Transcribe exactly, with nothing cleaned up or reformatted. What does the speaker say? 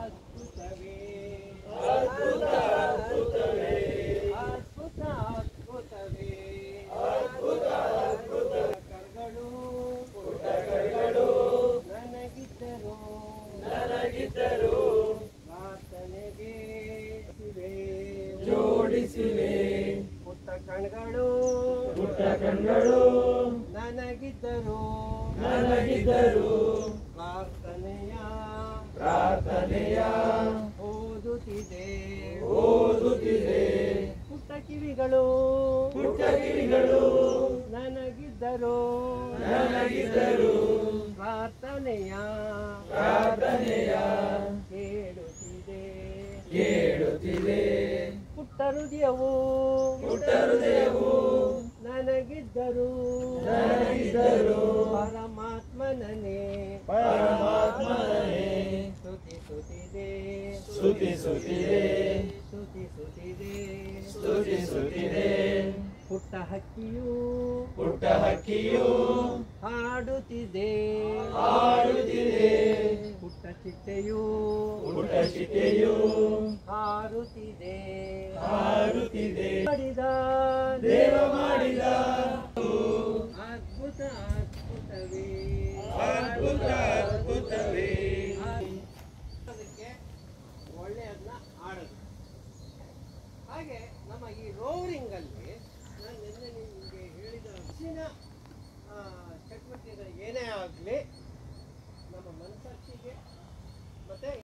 ಅದ್ಭುತವೇ ಅದ್ಭುತ ಅದ್ಭುತವೇ ಅದ್ಭುತ ಅದ್ಭುತವೇ ಅದ್ಭುತ ಅದ್ಭುತ ಕರ್ಗಳು ಪುಟ್ಟ ಕೈಗಳು ನನಗಿದ್ದರು ನನಗಿದ್ದರು ಪ್ರಾರ್ಥನೆಗೆ ಇವೆ ಜೋಡಿಸಿವೆ ಪುಟ್ಟ ಕಣ್ಗಳು ಪುಟ್ಟ ಕಣ್ಗಳು ನನಗಿದ್ದರು ನನಗಿದ್ದರು ಪ್ರಾರ್ಥನೆಯ ಪ್ರಾರ್ಥನೆಯ ಓದುತ್ತಿದೆ ಓದುತ್ತಿದೆ ಪುಟ್ಟ ಕಿವಿಗಳು ಪುಟ್ಟ ಕಿವಿಗಳು ನನಗಿದ್ದರು ನನಗಿದ್ದರು ಪ್ರಾರ್ಥನೆಯ ಪ್ರಾರ್ಥನೆಯ ಕೇಳುತ್ತಿದೆ ಕೇಳುತ್ತಿದೆ ಪುಟ್ಟ ಹೃದಯವು ಪುಟ್ಟ ಹೃದಯವು ನನಗಿದ್ದರು ನನಗಿದ್ದರು ಪರಮಾತ್ಮನನೇ ಪರಮಾತ್ಮನೇ ಸ್ತುತಿಸುತ್ತಿದೆ ಸ್ತುತಿಸುತ್ತಿದೆ ಸ್ತುತಿಸುತ್ತಿದೆ ಸ್ತುತಿಸುತ್ತಿದೆ ಪುಟ್ಟ ಹಕ್ಕಿಯು ಪುಟ್ಟ ಹಕ್ಕಿಯು ಹಾಡುತ್ತಿದೆ ಹಾಡುತ್ತಿದೆ ಪುಟ್ಟ ಚಿಟ್ಟೆಯು ಪುಟ್ಟ ಚಿಟ್ಟೆಯು ಹಾರುತ್ತಿದೆ ಹಾರುತ್ತಿದೆ ಮಾಡಿದ ದೇವ ಮಾಡಿದ ಅದ್ಭುತ ಅದ್ಭುತವೇ ಅದ್ಭುತ ಅದ್ಭುತವೇ ಅದಕ್ಕೆ ಒಳ್ಳೆಯದನ್ನ ಆಡೋದು. ಹಾಗೆ ನಮ್ಮ ಈ ರೋವರಿಂಗ್ ಅಲ್ಲಿ ನಾನು ನಿನ್ನೆ ನಿಮಗೆ ಹೇಳಿದ ಹೆಚ್ಚಿನ ಚಟುವಟಿಕೆಗಳು ಏನೇ ಆಗಲಿ